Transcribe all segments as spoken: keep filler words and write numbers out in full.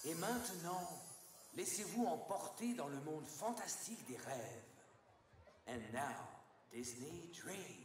Et maintenant, laissez-vous emporter dans le monde fantastique des rêves. And now, Disney Dreams.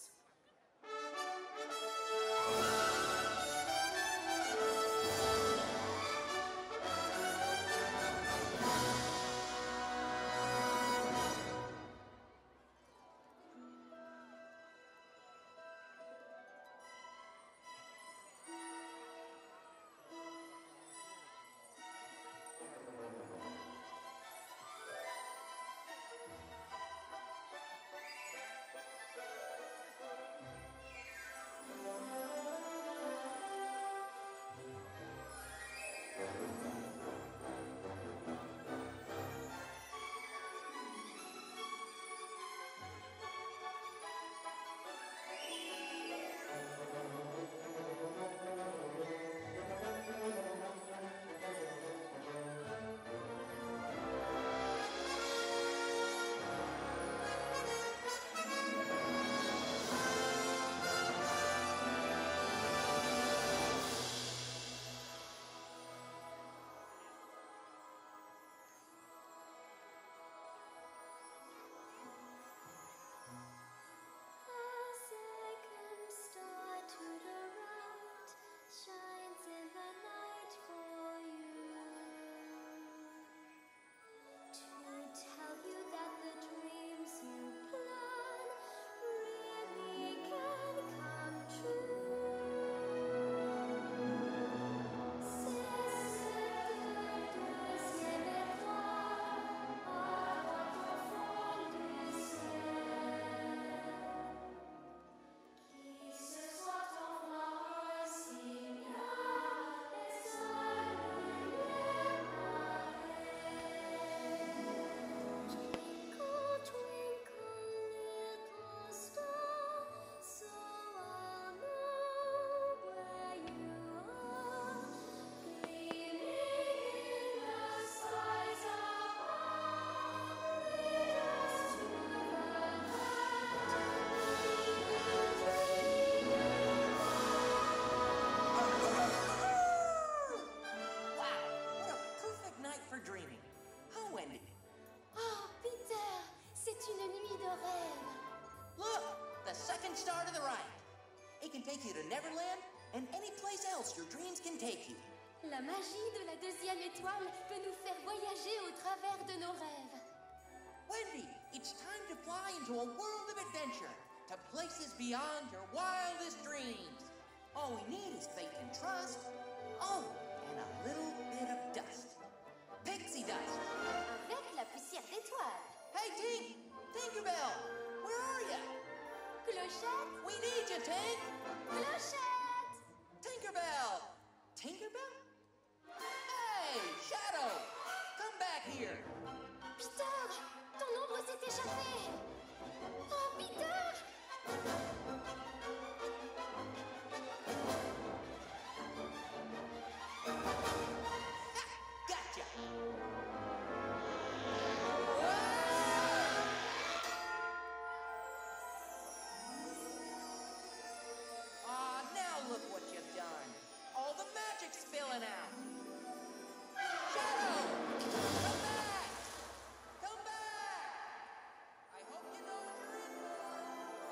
The second star to the right. It can take you to Neverland and any place else your dreams can take you. La magie de la deuxième étoile peut nous faire voyager au travers de nos rêves. Wendy, it's time to fly into a world of adventure, to places beyond your wildest dreams. All we need is faith and trust. Oh, and a little bit of dust. Pixie dust. Avec la poussière d'étoile. Hey, Tink! Tinkerbell! Where are you? Clochette! We need you, Tink! Clochette! Tinkerbell! Tinkerbell? Hey, Shadow! Come back here! Peter! Ton ombre s'est échappée! Oh, Peter! Ah, gotcha! Ah, now look what you've done. All the magic's spilling out. Shadow! Come back! Come back! I hope you know what you're in for.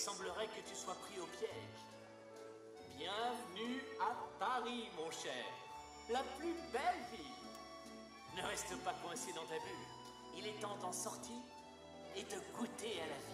semblerait que tu sois pris au piège. Bienvenue à Paris, mon cher. La plus belle ville. Ne reste pas coincé dans ta bulle. Il est temps d'en sortir et de goûter à la vie.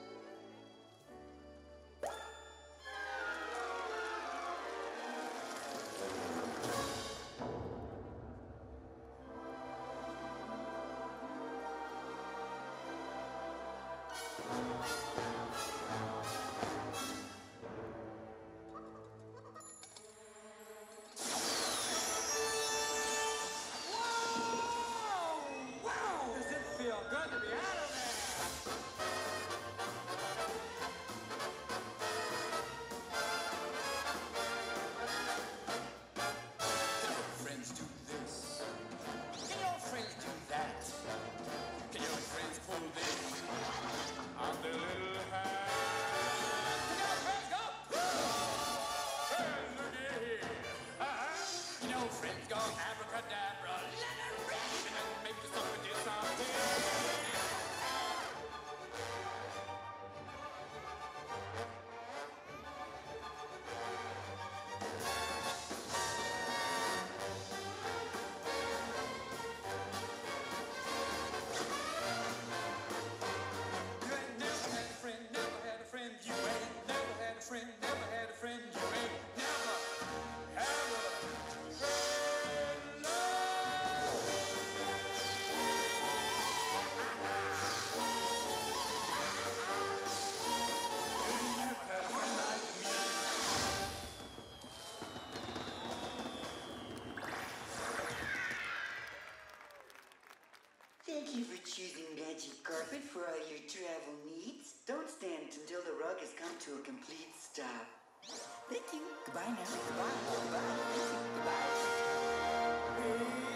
Thank you for choosing Magic Carpet for all your travel needs. Don't stand until the rug has come to a complete stop. Thank you. Goodbye now. Goodbye. Goodbye. Thank you. Goodbye.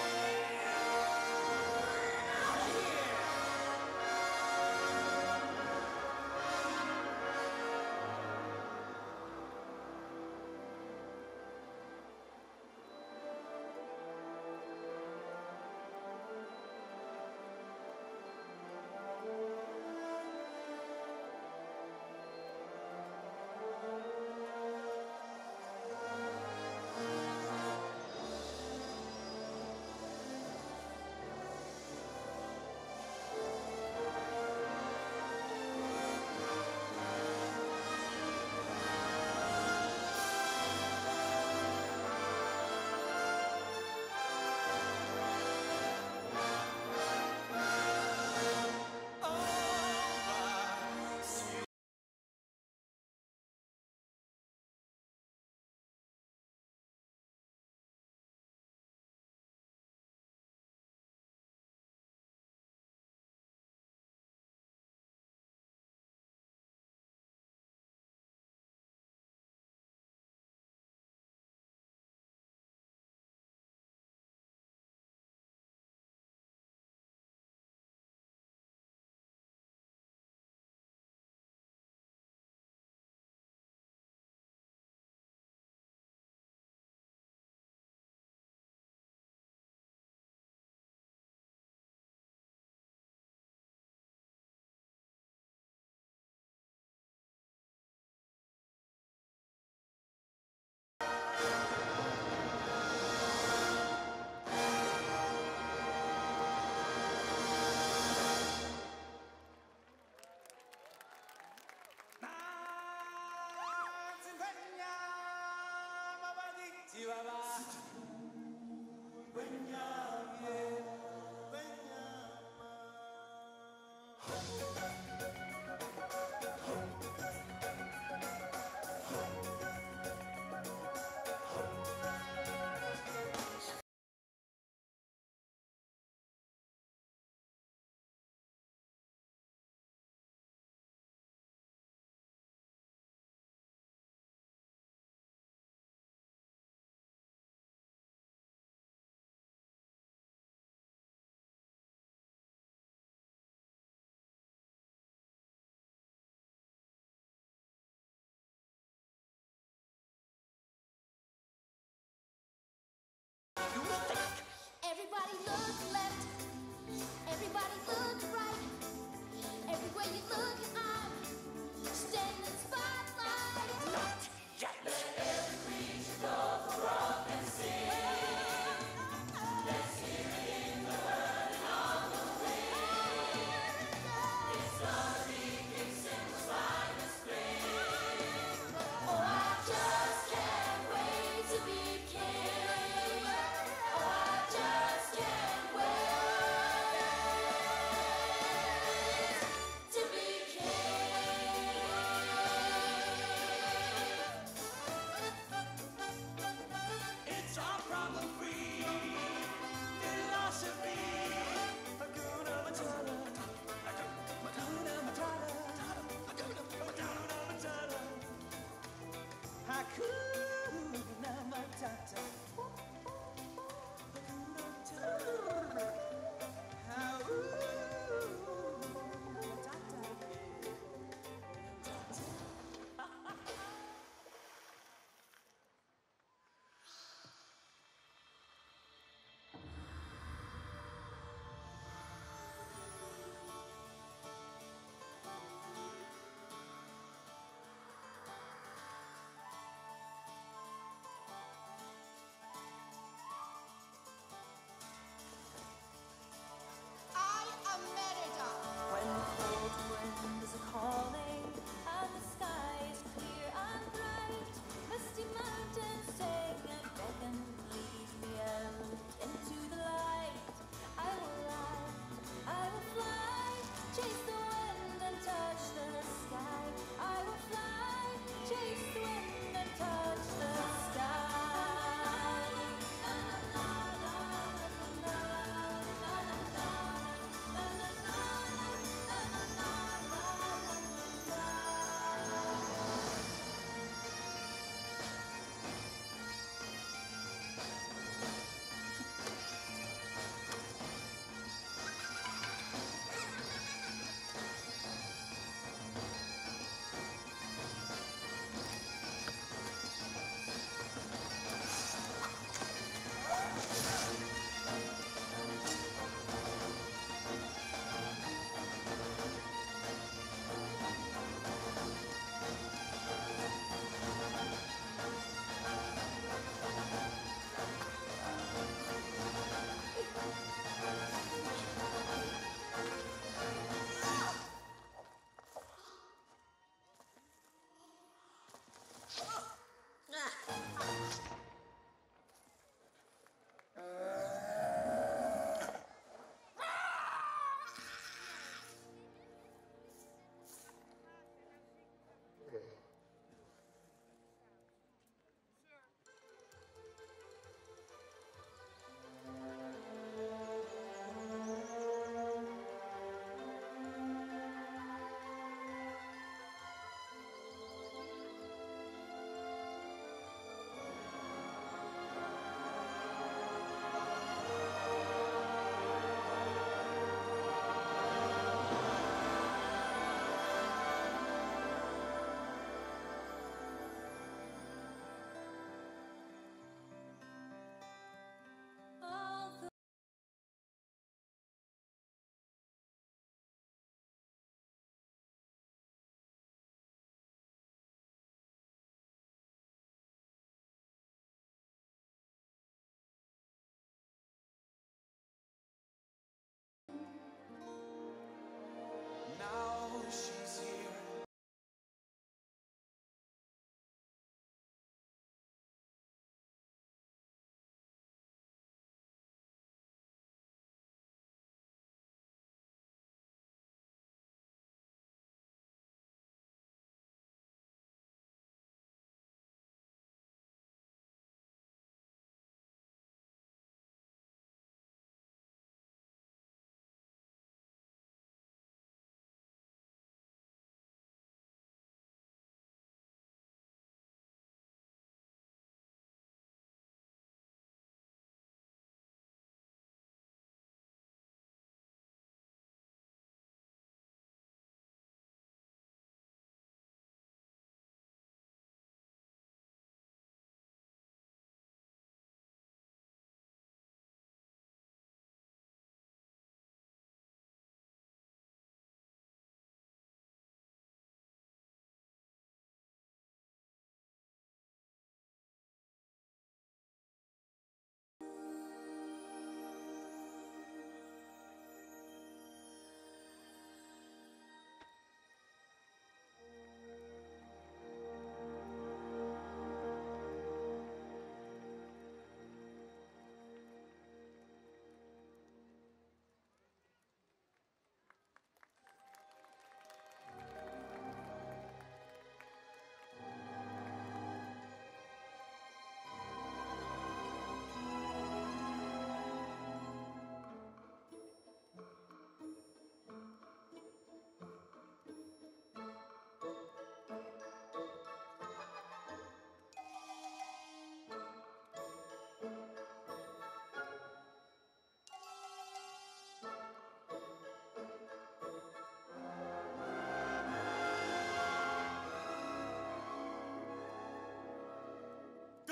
Everybody look left, everybody look right. Everywhere you look, I'm Stand in spotlight. Not yet. Oh, I just can't wait to be king. Oh, I just can't wait to be king.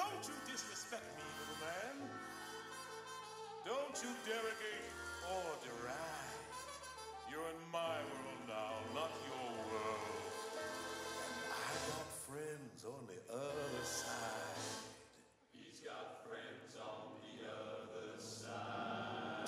Don't you disrespect me, little man. Don't you derogate or deride. You're in my world now, not your world. And I got friends on the other side. He's got friends on the other side.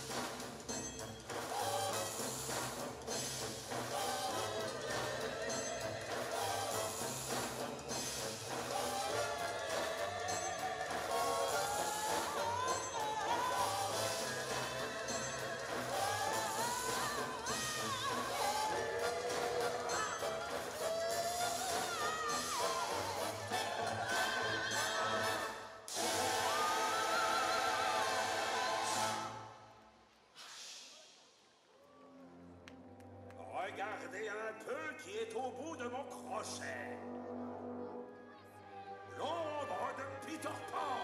Regardez un peu qui est au bout de mon crochet. L'ombre de Peter Pan.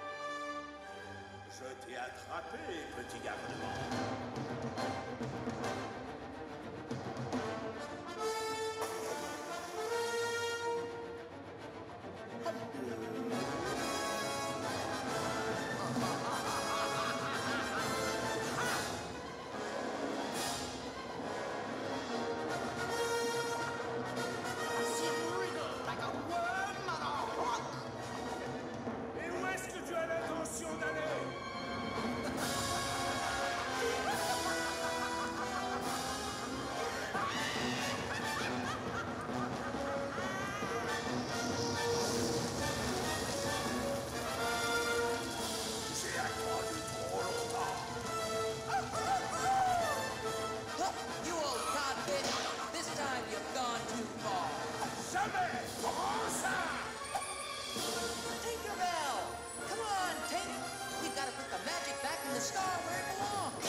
Je t'ai attrapé, petit garnement. Et où est-ce que tu as l'intention d'aller? J'ai attendu trop longtemps. You old codfish! This time you've gone too far. Jamais! Prends ça! Tinkerbell! Come on, Tink! We've got to put the magic back in the star where it belongs.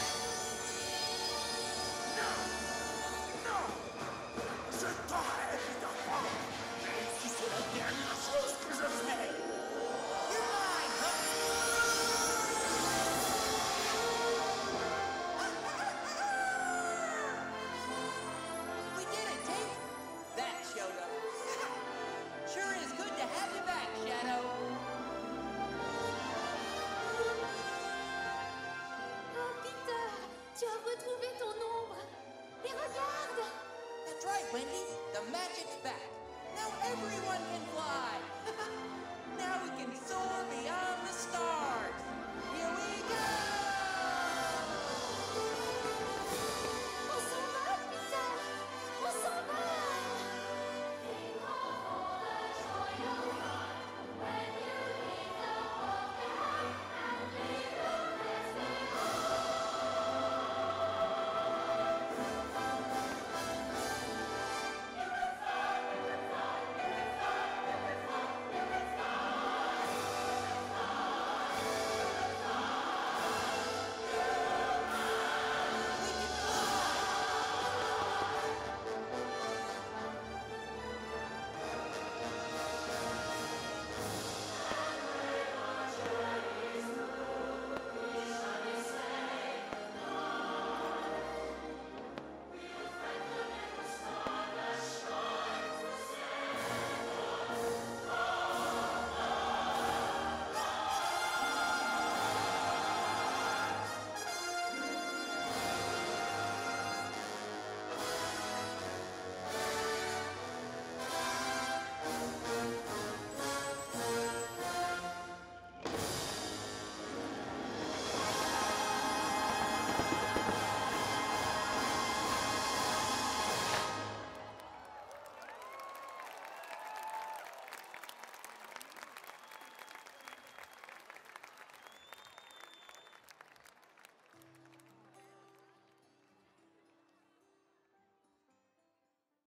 Non! Non! Je t'aurai, Peter Pan! Même si c'est la dernière chose que je fais! You're mine, Hook! We did it, Tink! That showed up. Sure is good to have you back, Shadow. Oh, Peter, tu as retrouvé ton ombre. Et regarde! That's right, Wendy. The magic's back. Now everyone